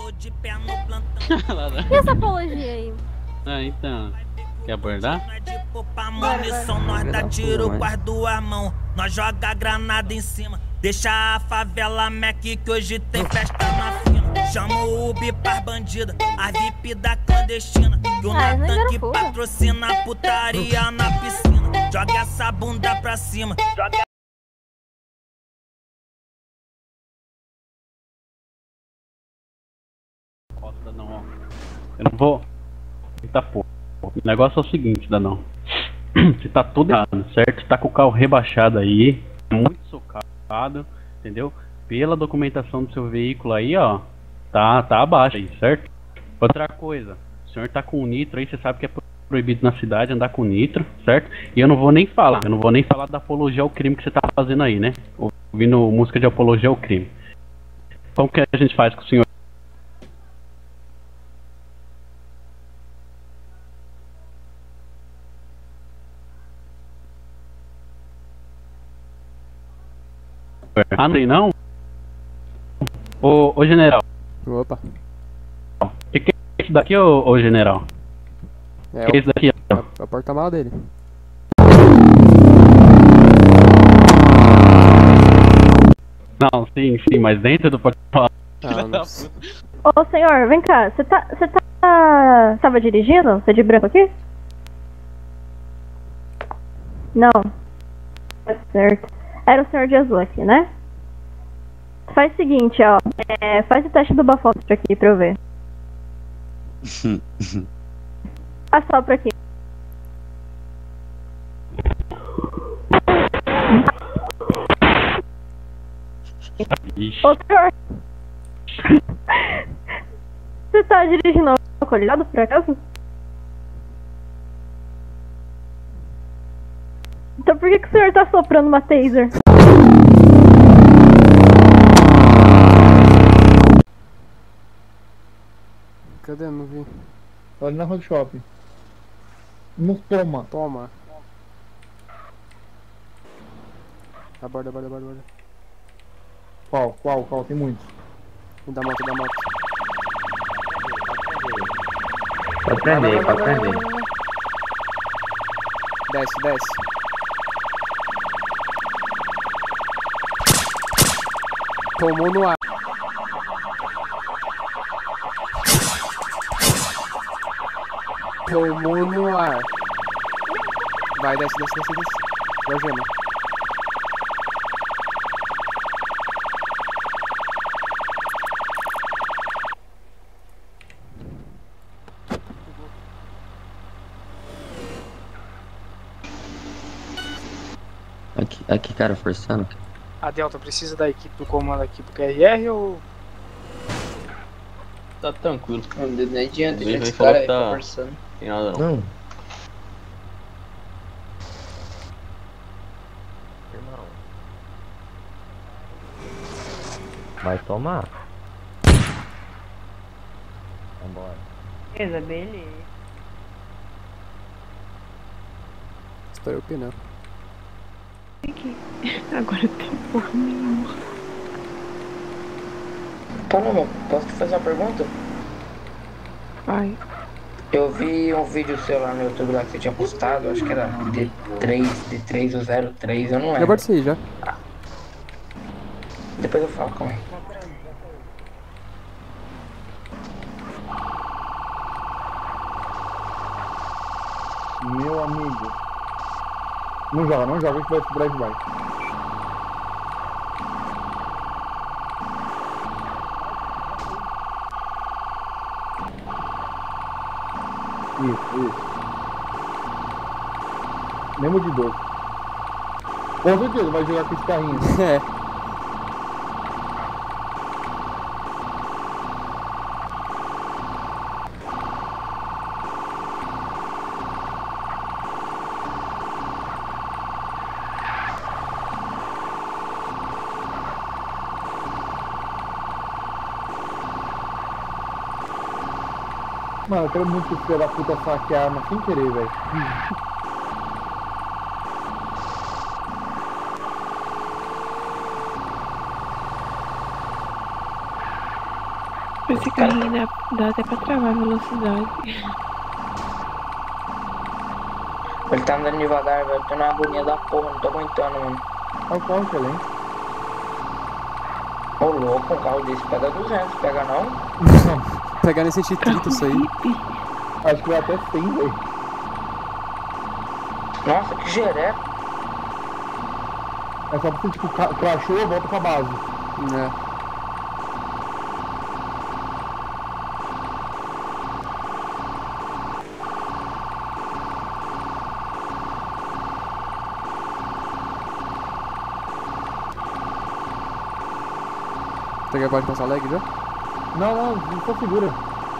E essa apologia aí? Ah, então. Quer abordar? Munição, nós dá tiro com as duas mãos. Nós joga granada em cima. Deixa a favela Mac que hoje tem festa na fina. Chama o Ubi pras bandida, a VIP da clandestina. Que o Natan que patrocina a putaria na piscina. Joga essa bunda pra cima. Joga... Não, ó. Eu não vou. Eita porra. O negócio é o seguinte, Danão. Você tá tudo errado, certo? Você tá com o carro rebaixado aí, muito socado, entendeu? Pela documentação do seu veículo aí, ó, tá abaixo aí, certo? Outra coisa, o senhor tá com nitro aí, você sabe que é proibido na cidade andar com nitro, certo? E eu não vou nem falar da apologia ao crime que você tá fazendo aí, né? Ouvindo música de apologia ao crime. Como que a gente faz com o senhor? Ah, não? Ô general. Opa. O que é isso daqui, ô general? O que é isso daqui? É o porta-mala dele. Não, sim, mas dentro do porta-mala. Ô senhor, vem cá, você tava dirigindo? Você é de branco aqui? Não. Tá certo. Era o senhor de azul aqui, né? Faz o seguinte, ó. Faz o teste do bafômetro aqui pra eu ver. Assopra aqui. Ô senhor! Você tá dirigindo alcoolizado por acaso? Então por que o senhor tá soprando uma taser? Cadê? Não vi. Ali na rua do shopping. No toma. Aborda. Qual? Tem muitos. O da moto. Pode prender. Desce. Tomou no ar. Tomou no ar. Vai, desce. Vai, gema. Aqui, cara, forçando. A Delta precisa da equipe do comando aqui pro QRR ou... Tá tranquilo. Não adianta, Ele esse falou cara que tá... conversando. Tem nada não. Não. Irmão. Vai tomar. Vambora. Beleza. Estourou o pneu. Agora tem porra nenhuma. Paloma, posso te fazer uma pergunta? Vai. Eu vi um vídeo seu lá no YouTube lá que você tinha postado, acho que era D3 ou 03, eu não lembro. Já pode sair, já. Depois eu falo, calma aí. Meu amigo. Não joga, que vai segurar de baixo. Isso. Mesmo de 12. Com certeza, vai jogar com esse carrinho. É. Mano, eu quero muito que o filho da puta saque a arma sem querer, velho. Esse carrinho dá até pra travar a velocidade. Ele tá andando devagar, velho. Tô numa agonia da porra, não tô aguentando, mano. Olha o carro que é lento. Ô louco, um carro desse pega 200, pega não? Pegar nesse 130 isso aí. Acho que vai até 100, velho. Nossa, que jereco. É só pra você, tipo, crashou, volta pra base. É. Você pode passar lag já? Não, só segura.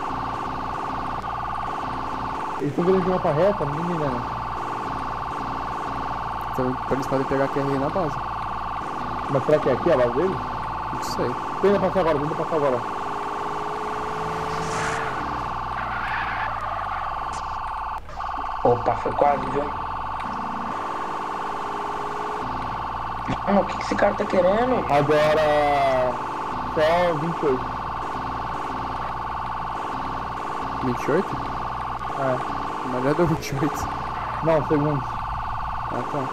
Eles estão querendo jogar pra reta, menina. Então eles podem pegar a QRI na base. Mas será que é aqui a base deles? Não sei. Tenta passar agora, Opa, foi quase, viu? Mano, o que esse cara tá querendo? Agora... só 28. 28? É. Mas já deu 28. Não, segundos. Ah, tá.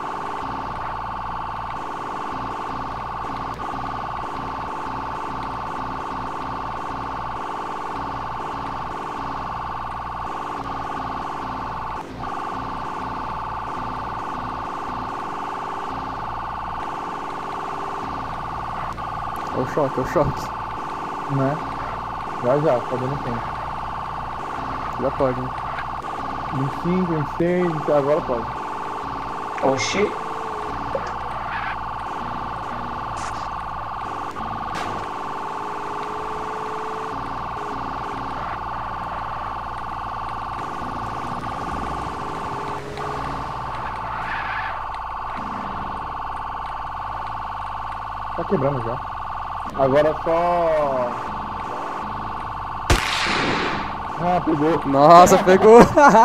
É o choque. Né? Já, tá dando tempo. Já pode, né? 25, 26, agora pode. Oxi. Tá quebrando já. Agora só... Ah, pegou. Nossa, pegou.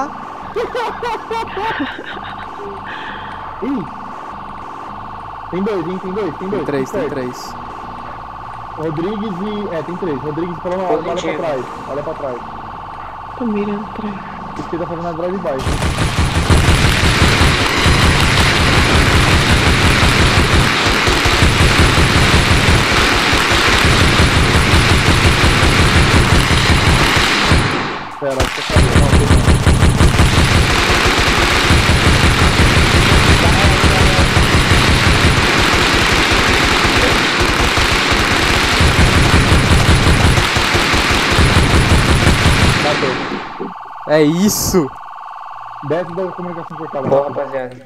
Ih. Tem dois, hein? Tem dois. Tem três. Rodrigues e... tem três. Rodrigues falando, olha pra trás. Tô mirando atrás. Isso que ele tá fazendo a drive-by. Espera, acho que acabou. É isso! Desce da comunicação cortada. Boa, rapaziada.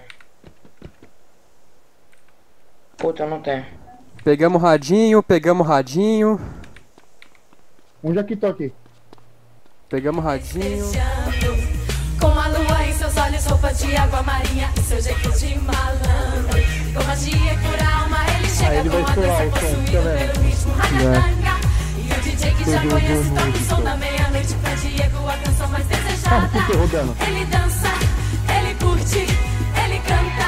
Puta, eu não tenho. Pegamos radinho. Um já quitou aqui. Pegamos radinho. Com a lua em seus olhos, roupa de água marinha e seu jeito de malandro. Com magia cura a alma, ele chega com a dança possuído pelo ritmo ragatanga. E o DJ que já conhece toca o som da meia-noite pra Diego, a canção mais desejada. Ele dança, ele curte, ele canta.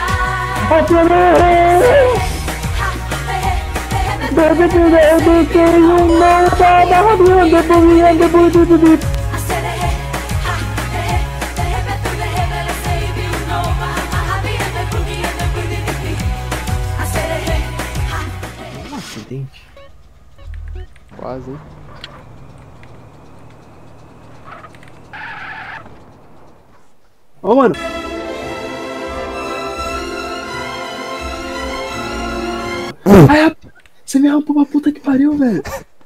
Um acidente. Quase, hein? Ô, mano! Ai, você me arrampou pra puta que pariu, velho.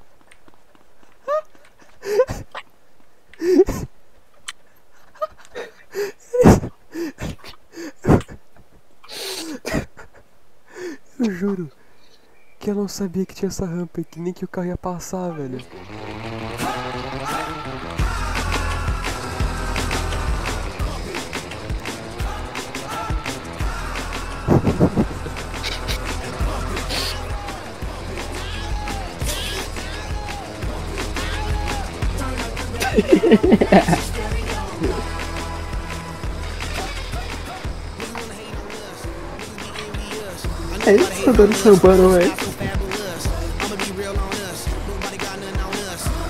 Eu juro que eu não sabia que tinha essa rampa e que nem que o carro ia passar, velho. É isso que eu tô dando sambando, velho.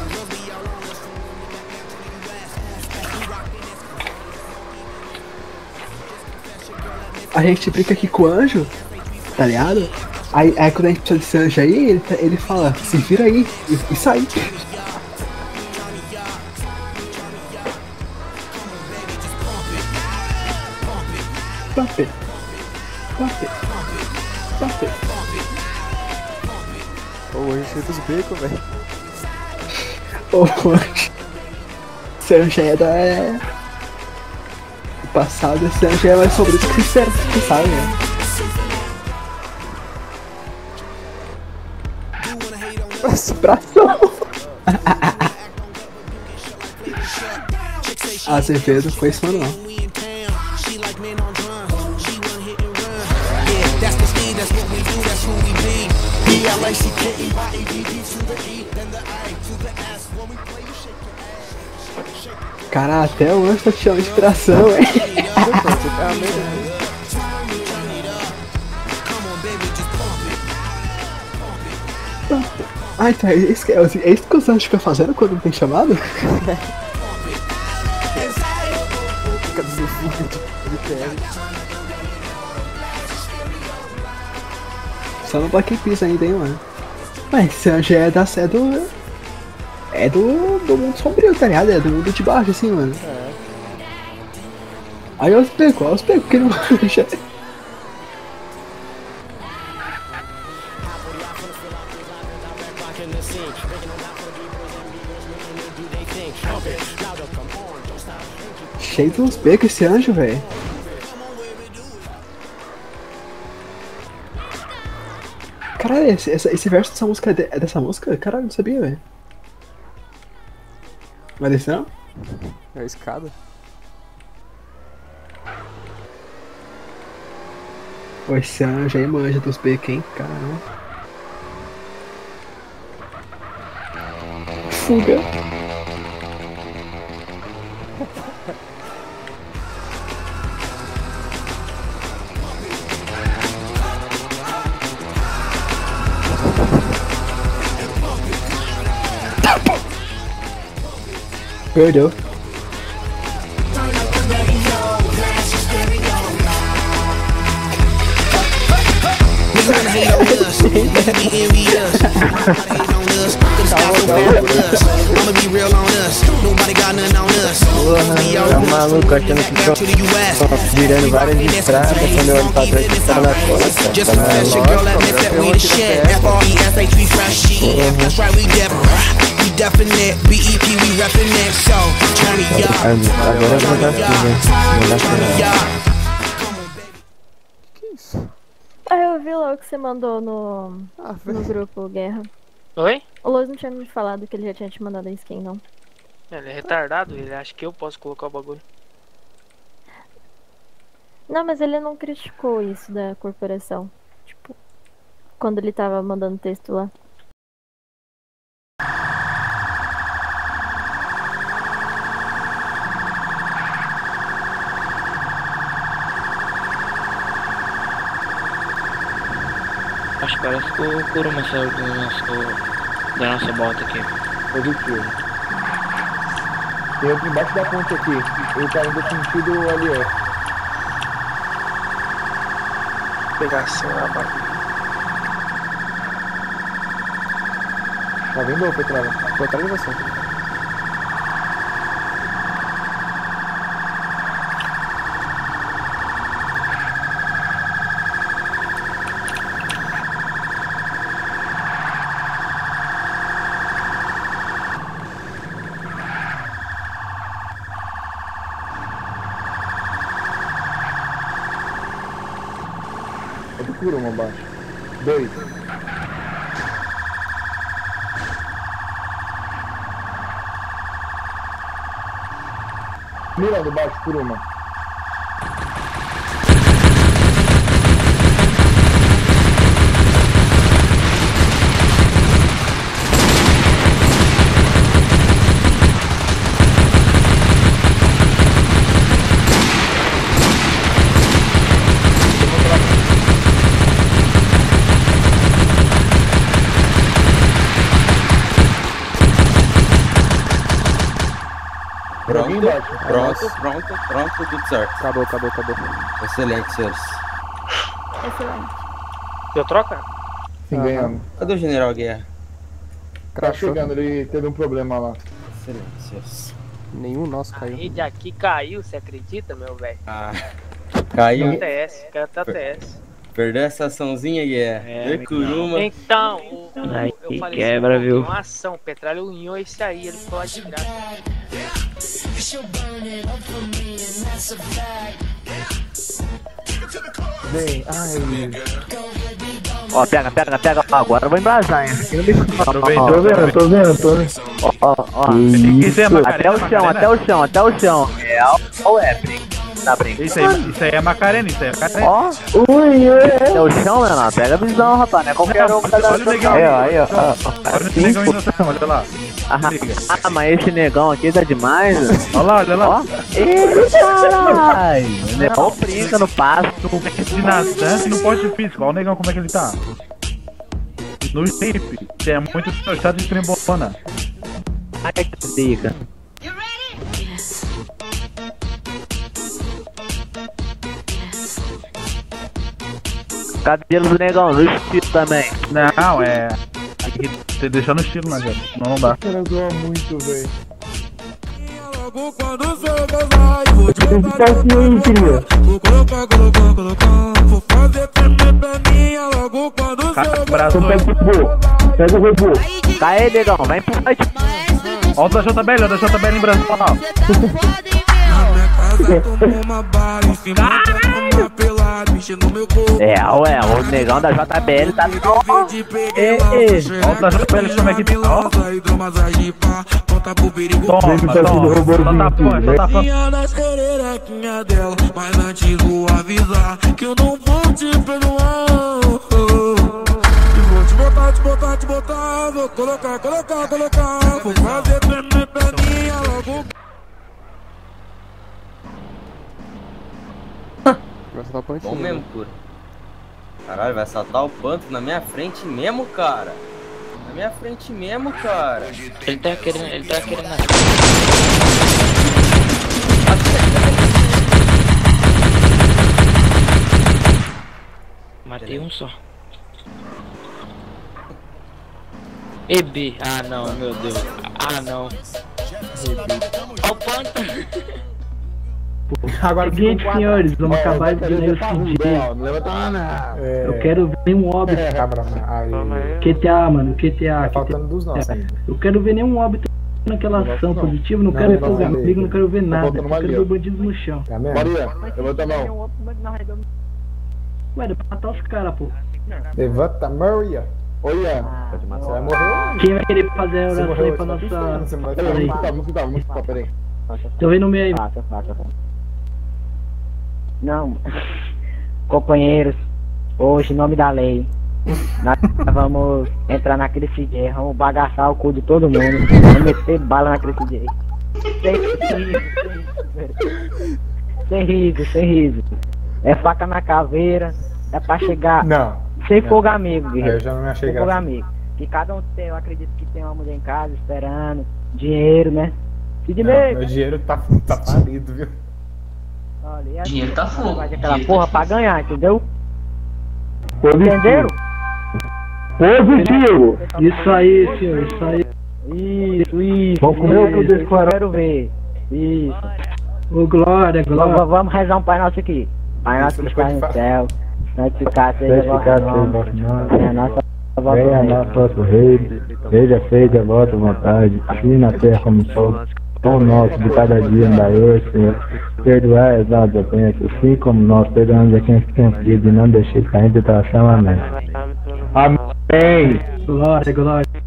a gente brinca aqui com o anjo, tá ligado? Aí quando a gente precisa desse anjo aí, ele fala, se vira aí e sai. Pump it. Pump it. Pump it. Ô, hoje cheio dos becos, velho. Ô, anjo. Esse anjo aí é da... do passado, esse anjo é mais sobre isso que você sabe, né? Bração! Azevedo foi isso não. Cara, até o anjo tá te chamando de inspiração, hein? Ah, então é isso que os anjos ficam fazendo quando não tem chamado? Fica do fundo de terra. Só no Black Peace ainda, hein, mano. Mas esse anjo é do mundo sombrio, tá ligado? É do mundo de baixo, assim, mano. É. Aí eu explico, que não deixa. Cheio de uns becos esse anjo, velho. Caralho, esse verso dessa música é dessa música? Caralho, não sabia, velho. Mas desse não? É a escada. Pô, esse anjo aí manja dos becos, hein? Caramba. Fuga. Perdeu. Tá maluco achando que tô virando várias estradas quando eu olho pra trás e tá na costa. Tá agora eu vou dar Que isso? Ah, eu vi logo que você mandou no grupo Guerra. Oi? O Lois não tinha me falado que ele já tinha te mandado a skin, não. Ele é retardado, ele acha que eu posso colocar o bagulho. Não, mas ele não criticou isso da corporação. Tipo, quando ele tava mandando texto lá. Acho que parece que o Kuruma saiu da nossa bota aqui. Positivo. Tem outro embaixo da ponte aqui. Ele tá indo sentido LF. Pegação na barra. Tá vendo, Petrava? Tô atrás de você. Kuruma abaixo. 2. Mirando baixo, Kuruma. Pronto, tudo certo. Acabou. Excelente, senhores. Excelente. Deu troca? Sim, ganhamos. Cadê o General Guerra? Tá chegando, ele teve um problema lá. Excelente. Nenhum nosso A caiu. rede aqui caiu, você acredita, meu velho? Ah, caiu. Caiu até TS. Perdeu essa açãozinha, Guerra. Curuma. Então, Aí eu falei quebra, assim, viu? uma ação, o Petralha unhou esse aí, ele ficou lá de graça. Bem, ai. Ó, pega. Agora eu vou embrasar, hein? Tô vendo. Ó. Até o chão. É o Epic. Tá brincando? Isso aí é Macarena, Ó. É o chão, menor. Pega a visão, rapaz. Não é qualquer um que tá dando visão. Aí, ó. Olha esse negão inocente, olha lá. Ah, mas esse negão aqui tá demais. Olha lá. Eita, caralho. O negão brinca no passo. De nadante no poste físico. Olha o negão como é que ele tá. No shape, que é muito chato de trembona. Ai, que dica. Cabelo do negão, no estilo também. Não, é. Tem que deixar no estilo, né, gente? Senão não dá. O cara zoa muito, velho. Pega o robô. Tá aí, negão, vai pro fight. Olha o da JBL em Brasil. Ué, o negão da JBL tá no. Olha o da JBL como é que tá. Toma. Das pererequinhas dela, mas antes vou avisar que eu não vou te perdoar. Vou te botar, vou colocar. Vou fazer tremer perninha logo. Bom mesmo, cura. Caralho, vai saltar o panto na minha frente mesmo, cara. Ele tá querendo. Matei um só. EB. Ah não, meu Deus. Ah não. Ó o panto. Agora, seguinte, senhores, vamos acabar de ver o seguinte. Eu quero ver um óbito. QTA, mano, QTA. Faltando dos nossos ainda. Eu quero ver nenhum óbito naquela ação positiva, não quero ver comigo, não quero ver nada. Eu quero ver bandidos no chão. Maria, levanta a mão. Ué, dá pra matar os caras, pô. Levanta a Maria. Olha, você vai morrer. Quem vai querer fazer a oração aí pra nossa. Peraí. Tô vendo no meio aí. Não, companheiros, hoje, em nome da lei, nós vamos entrar naquele CJ, vamos bagaçar o cu de todo mundo, vamos meter bala naquele CJ. Sem riso. É faca na caveira, é pra chegar. Não. Sem fogo amigo, guerreiro. Eu já não me achei sem fogo amigo. Que cada um tem, eu acredito que tem uma mulher em casa esperando, dinheiro, né? Meu dinheiro tá falido, viu? Olha, Dinheiro tá fogo. Aquela porra pra ganhar, entendeu? Positivo. Entenderam? Positivo. Isso aí, senhor, isso aí. Isso. Vamos comer o que eu eu quero ver. Isso. Ô, Glória. Vamos rezar um Pai Nosso aqui. Pai Nosso que está no céu, santificado seja o vosso nome. Venha a nossa vosso reino, seja feita a vossa vontade, assim na terra como no céu. Pão nosso de cada dia dai hoje, Senhor. Perdoai as nossas ofensas, assim como nós perdoamos a quem se tem ofendido, e não deixeis cair em tentação. Amém. Amém. Glória.